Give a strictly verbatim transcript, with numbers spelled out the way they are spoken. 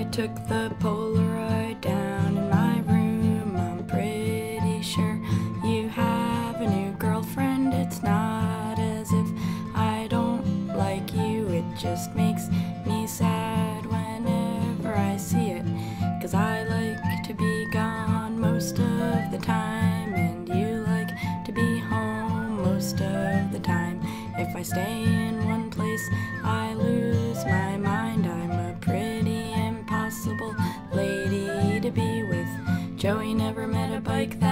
took the Polaroid down in my room. I'm pretty sure you have a new girlfriend. It's not as if I don't like you, it just makes me sad whenever I see it, 'cause I like to be gone most of the time, and you like to be home most of the time. If I stay in one place, I lose my mind. I'm a pretty impossible lady to be with. Joey never met a bike that